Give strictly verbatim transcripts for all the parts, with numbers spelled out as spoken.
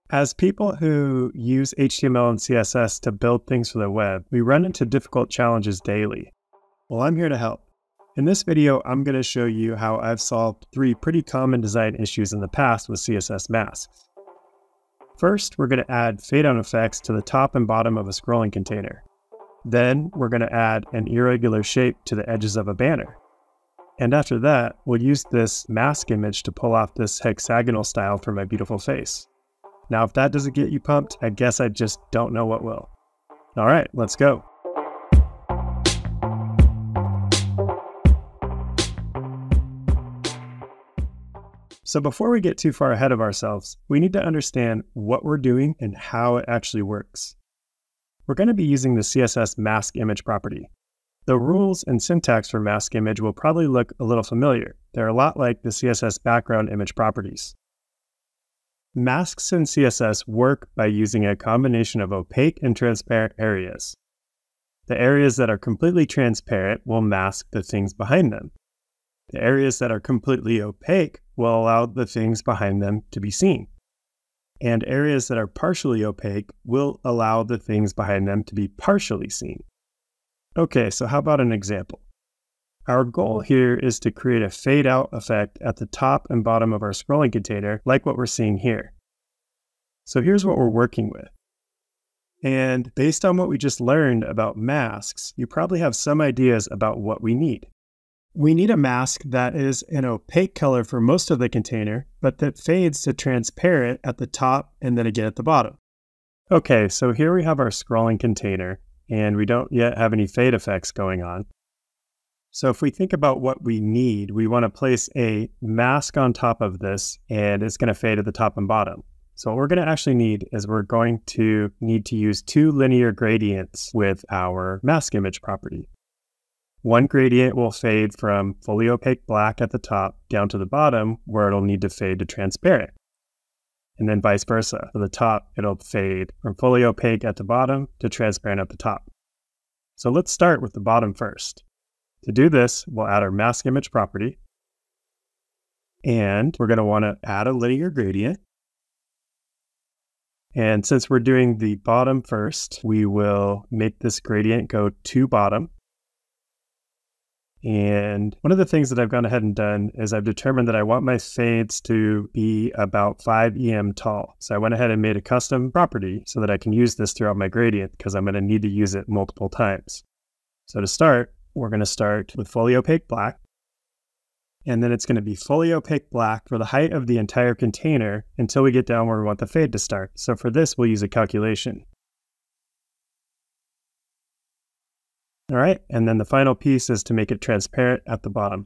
As people who use H T M L and C S S to build things for the web, we run into difficult challenges daily. Well, I'm here to help. In this video, I'm going to show you how I've solved three pretty common design issues in the past with C S S masks. First, we're going to add fade-out effects to the top and bottom of a scrolling container. Then, we're going to add an irregular shape to the edges of a banner. And after that, we'll use this mask image to pull off this hexagonal style for my beautiful face. Now, if that doesn't get you pumped, I guess I just don't know what will. All right, let's go. So before we get too far ahead of ourselves, we need to understand what we're doing and how it actually works. We're going to be using the C S S mask image property. The rules and syntax for mask image will probably look a little familiar. They're a lot like the C S S background image properties. Masks in C S S work by using a combination of opaque and transparent areas. The areas that are completely transparent will mask the things behind them. The areas that are completely opaque will allow the things behind them to be seen. And areas that are partially opaque will allow the things behind them to be partially seen. Okay, so how about an example? Our goal here is to create a fade out effect at the top and bottom of our scrolling container, like what we're seeing here. So here's what we're working with. And based on what we just learned about masks, you probably have some ideas about what we need. We need a mask that is an opaque color for most of the container, but that fades to transparent at the top and then again at the bottom. Okay, so here we have our scrolling container, and we don't yet have any fade effects going on. So if we think about what we need, we want to place a mask on top of this, and it's going to fade at the top and bottom. So what we're going to actually need is we're going to need to use two linear gradients with our mask image property. One gradient will fade from fully opaque black at the top down to the bottom, where it'll need to fade to transparent. And then vice versa. For the top, it'll fade from fully opaque at the bottom to transparent at the top. So let's start with the bottom first. To do this, we'll add our mask image property. And we're going to want to add a linear gradient. And since we're doing the bottom first, we will make this gradient go to bottom. And one of the things that I've gone ahead and done is I've determined that I want my fades to be about five E M tall. So I went ahead and made a custom property so that I can use this throughout my gradient because I'm going to need to use it multiple times. So to start, we're going to start with fully opaque black. And then it's going to be fully opaque black for the height of the entire container until we get down where we want the fade to start. So for this, we'll use a calculation. All right, and then the final piece is to make it transparent at the bottom.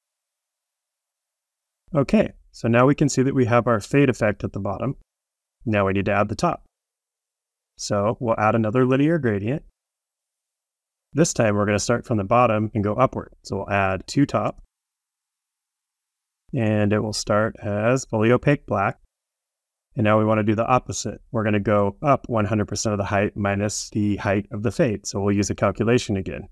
Okay, so now we can see that we have our fade effect at the bottom. Now we need to add the top. So we'll add another linear gradient. This time we're going to start from the bottom and go upward. So we'll add two top. And it will start as fully opaque black. And now we want to do the opposite. We're going to go up one hundred percent of the height minus the height of the fade. So we'll use a calculation again.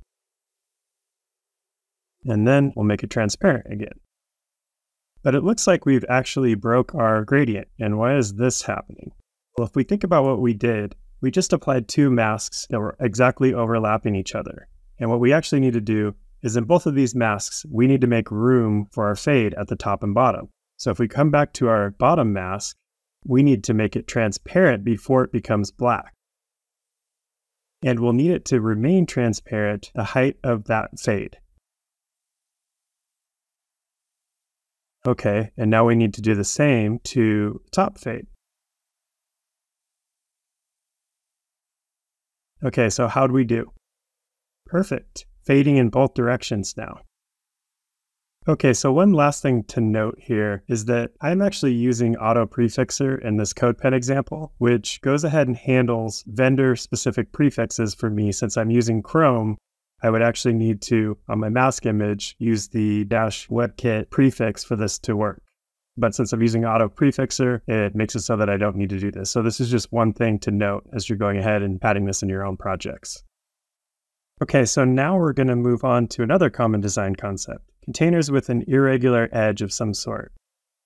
And then we'll make it transparent again. But it looks like we've actually broke our gradient. And why is this happening? Well, if we think about what we did, we just applied two masks that were exactly overlapping each other. And what we actually need to do is in both of these masks, we need to make room for our fade at the top and bottom. So if we come back to our bottom mask, we need to make it transparent before it becomes black. And we'll need it to remain transparent the height of that fade. Okay, and now we need to do the same to top fade. Okay, so how'd we do? Perfect. Fading in both directions now. Okay, so one last thing to note here is that I'm actually using auto prefixer in this CodePen example, which goes ahead and handles vendor-specific prefixes for me. Since I'm using Chrome, I would actually need to, on my mask image, use the dash WebKit prefix for this to work. But since I'm using auto prefixer, it makes it so that I don't need to do this. So this is just one thing to note as you're going ahead and adding this in your own projects. Okay, so now we're going to move on to another common design concept, containers with an irregular edge of some sort.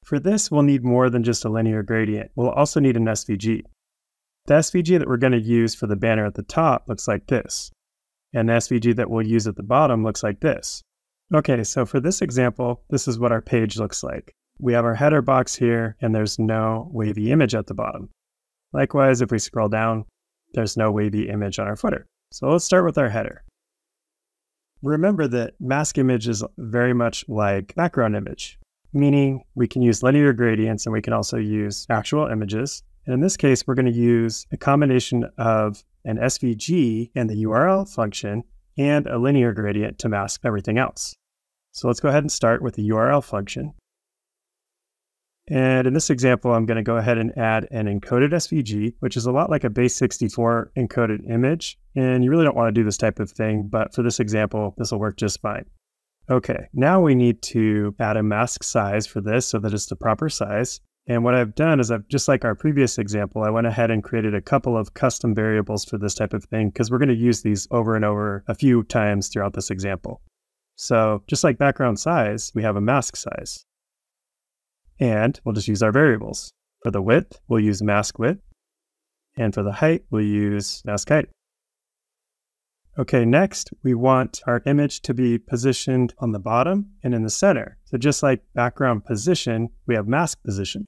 For this, we'll need more than just a linear gradient. We'll also need an S V G. The S V G that we're going to use for the banner at the top looks like this, and the S V G that we'll use at the bottom looks like this. Okay, so for this example, this is what our page looks like. We have our header box here, and there's no wavy image at the bottom. Likewise, if we scroll down, there's no wavy image on our footer. So let's start with our header. Remember that mask image is very much like background image, meaning we can use linear gradients and we can also use actual images. And in this case, we're going to use a combination of an S V G and the U R L function and a linear gradient to mask everything else. So let's go ahead and start with the U R L function. And in this example, I'm going to go ahead and add an encoded S V G, which is a lot like a base sixty-four encoded image. And you really don't want to do this type of thing, but for this example, this will work just fine. Okay, now we need to add a mask size for this so that it's the proper size. And what I've done is I've, just like our previous example, I went ahead and created a couple of custom variables for this type of thing because we're going to use these over and over a few times throughout this example. So just like background size, we have a mask size. And we'll just use our variables. For the width, we'll use mask width. And for the height, we'll use mask height. Okay, next, we want our image to be positioned on the bottom and in the center. So just like background position, we have mask position.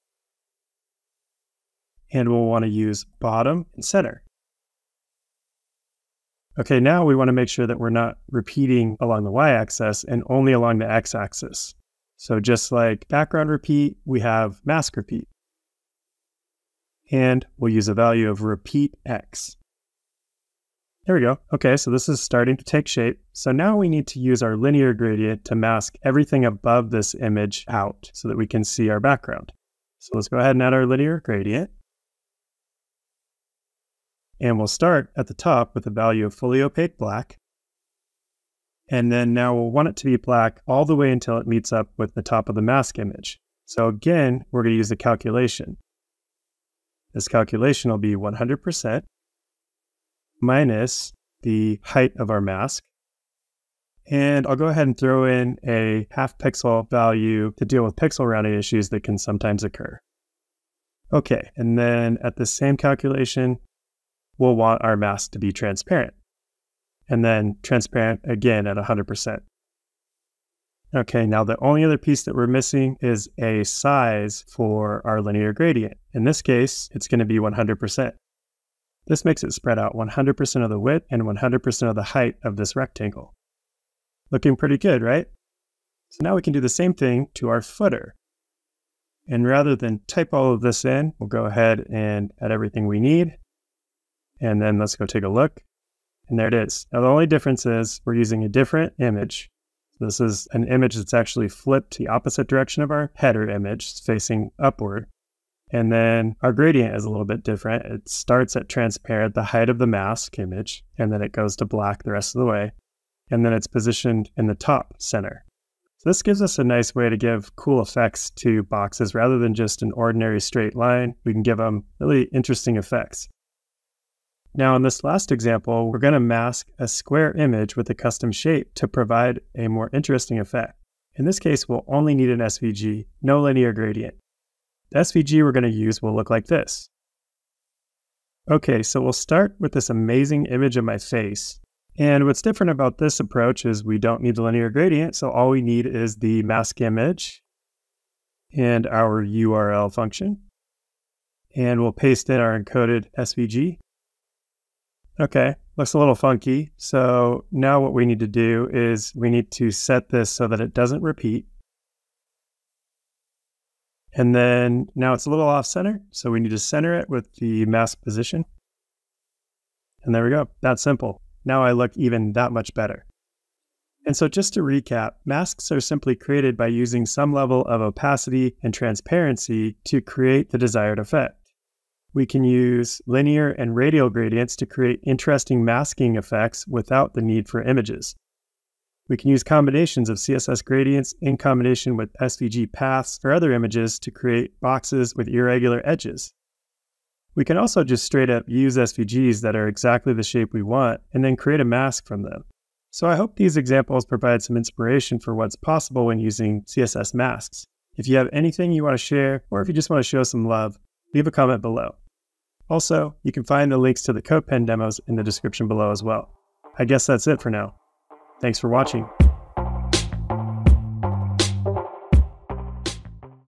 And we'll want to use bottom and center. Okay, now we want to make sure that we're not repeating along the y-axis and only along the x-axis. So just like background repeat, we have mask repeat. And we'll use a value of repeat x. There we go. Okay, so this is starting to take shape. So now we need to use our linear gradient to mask everything above this image out so that we can see our background. So let's go ahead and add our linear gradient. And we'll start at the top with a value of fully opaque black. And then now we'll want it to be black all the way until it meets up with the top of the mask image. So again, we're going to use a calculation. This calculation will be one hundred percent minus the height of our mask. And I'll go ahead and throw in a half pixel value to deal with pixel rounding issues that can sometimes occur. Okay, and then at the same calculation, we'll want our mask to be transparent. And then transparent again at one hundred percent. Okay, now the only other piece that we're missing is a size for our linear gradient. In this case, it's going to be one hundred percent. This makes it spread out one hundred percent of the width and one hundred percent of the height of this rectangle. Looking pretty good, right? So now we can do the same thing to our footer. And rather than type all of this in, we'll go ahead and add everything we need. And then let's go take a look. And there it is. Now the only difference is we're using a different image. This is an image that's actually flipped the opposite direction of our header image, it's facing upward. And then our gradient is a little bit different. It starts at transparent, the height of the mask image, and then it goes to black the rest of the way. And then it's positioned in the top center. So this gives us a nice way to give cool effects to boxes. Rather than just an ordinary straight line, we can give them really interesting effects. Now in this last example, we're going to mask a square image with a custom shape to provide a more interesting effect. In this case, we'll only need an S V G, no linear gradient. The S V G we're going to use will look like this. Okay, so we'll start with this amazing image of my face. And what's different about this approach is we don't need the linear gradient, so all we need is the mask image and our U R L function. And we'll paste in our encoded S V G. Okay, looks a little funky. So now what we need to do is we need to set this so that it doesn't repeat. And then now it's a little off center, so we need to center it with the mask position. And there we go, that's simple. Now I look even that much better. And so just to recap, masks are simply created by using some level of opacity and transparency to create the desired effect. We can use linear and radial gradients to create interesting masking effects without the need for images. We can use combinations of C S S gradients in combination with S V G paths or other images to create boxes with irregular edges. We can also just straight up use S V Gs that are exactly the shape we want and then create a mask from them. So I hope these examples provide some inspiration for what's possible when using C S S masks. If you have anything you want to share, or if you just want to show some love, leave a comment below. Also, you can find the links to the CodePen demos in the description below as well. I guess that's it for now. Thanks for watching.